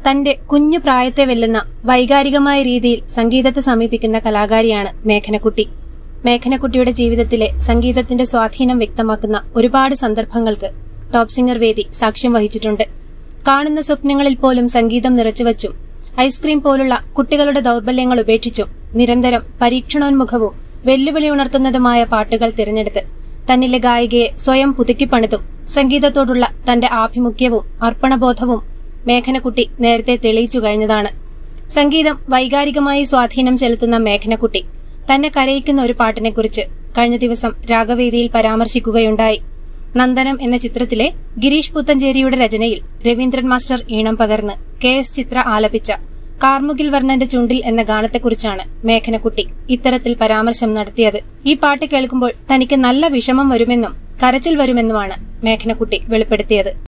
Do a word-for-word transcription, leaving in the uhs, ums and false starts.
തന്റെ കുഞ്ഞു പ്രായത്തെ വെല്ലുന്ന വൈകാരികമായ രീതിയിൽ സംഗീതത്തെ സമീപിക്കുന്ന കലാകാരിയാണ് മേഘ്നക്കുട്ടി. മേഘ്നക്കുട്ടിയുടെ ജീവിതത്തിലെ സംഗീതത്തിന്റെ സ്വാധീനം വ്യക്തമാക്കുന്ന ഒരുപാട് സന്ദർഭങ്ങൾക്ക് ടോപ് സിംഗർ വേദി സാക്ഷ്യം വഹിച്ചിട്ടുണ്ട്. കാണുന്ന സ്വപ്നങ്ങളിൽ പോലും സംഗീതം നിറച്ചുവച്ചും ഐസ്ക്രീം പോലുള്ള കുട്ടികളുടെ ദൗർബല്യങ്ങൾ ഉപേക്ഷിച്ചും നിരന്തരം പരീക്ഷണോന്മുഖവും വെല്ലുവിളി ഉണർത്തുന്നതുമായ പാട്ടുകൾ തിരഞ്ഞെടുത്ത് തന്നിലെ ഗായികയെ സ്വയം പുതുക്കിപ്പണിതും സംഗീതത്തോടുള്ള തന്റെ ആഭിമുഖ്യവും അർപ്പണബോധവും മേഘ്നക്കുട്ടി നേരത്തെ തെളിയിച്ചു കഴിഞ്ഞതാണ്. സംഗീതം വൈകാരികമായി സ്വാധീനം ചെലുത്തുന്ന മേഘ്നക്കുട്ടി തന്നെ കരയിക്കുന്ന ഒരു പാട്ടിനെക്കുറിച്ച് കഴിഞ്ഞ ദിവസം രാഗവേദിയിൽ പരാമർശിക്കുകയുണ്ടായി. നന്ദനം എന്ന ചിത്രത്തിലെ ഗിരീഷ് പുത്തഞ്ചേരിയുടെ രചനയിൽ രവീന്ദ്രൻ മാസ്റ്റർ ഈണം പകർന്ന് കെ എസ് ചിത്ര ആലപിച്ച കാർമുകിൽ വർണ്ണന്റെ ചുണ്ടിൽ എന്ന ഗാനത്തെക്കുറിച്ചാണ് മേഘ്നക്കുട്ടി ഇത്തരത്തിൽ പരാമർശം നടത്തിയത്. ഈ പാട്ട് കേൾക്കുമ്പോൾ തനിക്ക് നല്ല വിഷമം വരുമെന്നും കരച്ചിൽ വരുമെന്നുമാണ് മേഘ്നക്കുട്ടി വെളിപ്പെടുത്തിയത്.